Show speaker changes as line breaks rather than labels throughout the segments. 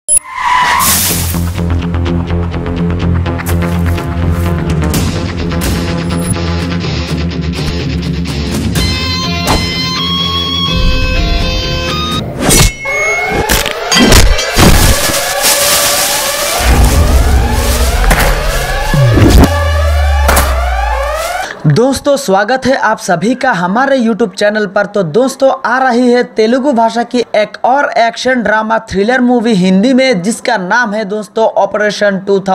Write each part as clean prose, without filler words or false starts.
दोस्तों स्वागत है आप सभी का हमारे YouTube चैनल पर। तो दोस्तों आ रही है तेलुगु भाषा की एक और action drama thriller movie Hindi में, जिसका नाम है दोस्तों ऑपरेशन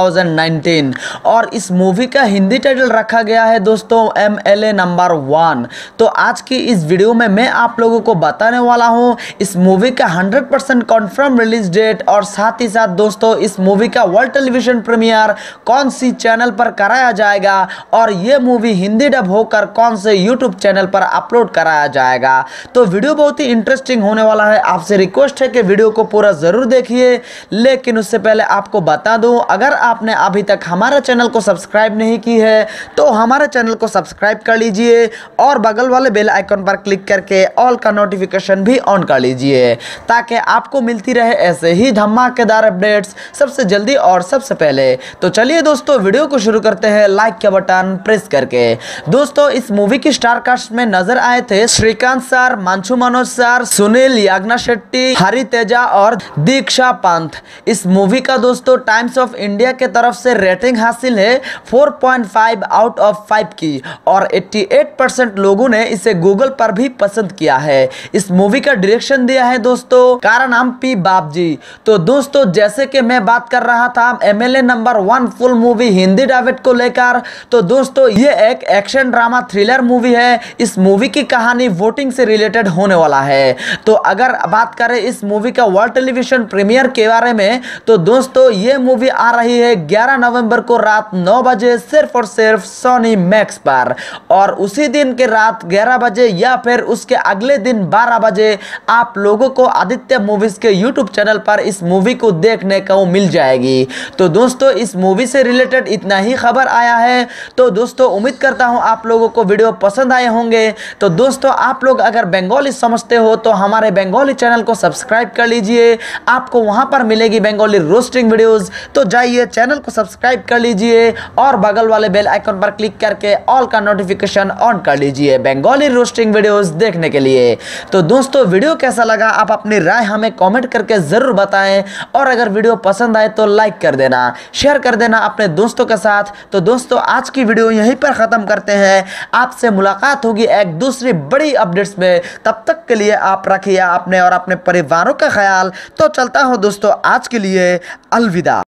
2019 और इस मूवी का हिंदी टाइटल रखा गया है दोस्तों MLA नंबर 1। तो आज की इस वीडियो में मैं आप लोगों को बताने वाला हूं इस मूवी का 100% कन्फर्म रिलीज डेट और साथ ही साथ दोस्तों इस मूवी का वर्ल्ड टेलीविजन प्रीमियर कौन सी चैनल पर कराया जाएगा और ये मूवी हिंदी डब होकर कौन से YouTube चैनल पर अपलोड कराया जाएगा। तो वीडियो बहुत ही इंटरेस्टिंग होने वाला है। आपसे रिक्वेस्ट है कि वीडियो को पूरा जरूर देखिए, लेकिन उससे पहले आपको बता दूं, अगर आपने अभी तक हमारे चैनल को सब्सक्राइब नहीं की है तो हमारे चैनल को सब्सक्राइब कर लीजिए और बगल वाले बेल आइकन पर क्लिक करके ऑल का नोटिफिकेशन भी ऑन कर लीजिए, ताकि आपको मिलती रहे ऐसे ही धमाकेदार अपडेट्स सबसे जल्दी और सबसे पहले। तो चलिए दोस्तों वीडियो को शुरू करते हैं लाइक का बटन प्रेस करके। दोस्तों इस मूवी की स्टार कास्ट में नजर आए थे श्रीकांत सर, मंचू मनोज सर, सुनील याग्ना शेट्टी, हरि तेजा और दीक्षा पंत। इस मूवी का दोस्तों टाइम्स ऑफ इंडिया के तरफ से रेटिंग हासिल है 4.5 आउट ऑफ 5 की और 88% लोगों ने इसे गूगल पर भी पसंद किया है। इस मूवी का डायरेक्शन दिया है दोस्तों कारनाम पी बाबजी। तो दोस्तों जैसे कि मैं बात कर रहा था MLA number 1 full movie Hindi dubbed को लेकर, तो दोस्तों ये एक एक्शन ड्रामा थ्रिलर मूवी है। इस मूवी की कहानी वोटिंग से रिलेटेड होने वाला है। तो अगर बात करें इस मूवी का वर्ल्ड टेलीविजन प्रीमियर के बारे में, तो दोस्तों ये मूवी आ रही है 11 नवंबर को रात 9 बजे सिर्फ और सिर्फ सोनी मैक्स पर, और उसी दिन के रात 11 बजे या फिर उसके अगले दिन 12 बजे आप लोगों को आदित्य मूवीज के YouTube चैनल पर इस मूवी को देखने को मिल जाएगी। तो दोस्तों इस मूवी से रिलेटेड इतना ही खबर आया है। तो दोस्तों उम्मीद करता हूं आप लोगों को वीडियो पसंद आए होंगे। तो दोस्तों आप लोग अगर बंगाली समझते हो तो हमारे बंगाली चैनल को सब्सक्राइब कर लीजिए, आपको वहां पर मिलेगी बंगाली रोस्टिंग वीडियोस। तो जाइए चैनल को सब्सक्राइब कर लीजिए और बगल वाले बेल आइकन पर क्लिक करके ऑल का नोटिफिकेशन ऑन कर लीजिए बंगाली रोस्टिंग वीडियोस देखने के लिए। तो दोस्तों वीडियो कैसा लगा आप अपनी राय हमें कमेंट करके जरूर बताएं, और अगर वीडियो पसंद आए तो लाइक कर देना, शेयर कर देना अपने दोस्तों के साथ। तो दोस्तों आज की वीडियो यहीं पर खत्म करते हैं। आपसे मुलाकात होगी एक दूसरी बड़ी अपडेट्स में। तब तक के लिए आप रखिए अपने और अपने परिवारों का ख्याल। तो चलता हूं दोस्तों आज के लिए अलविदा।